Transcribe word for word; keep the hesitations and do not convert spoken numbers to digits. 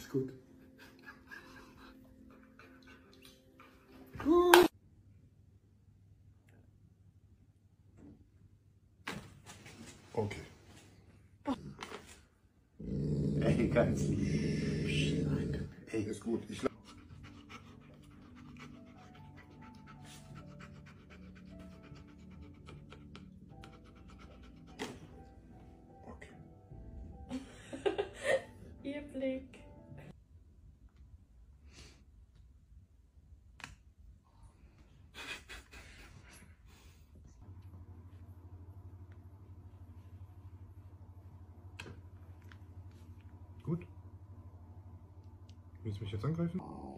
Ist gut. Okay. Ey, ganz lieb. Ey, ist gut. Ich okay. Ihr Blick. Gut. Willst du mich jetzt angreifen?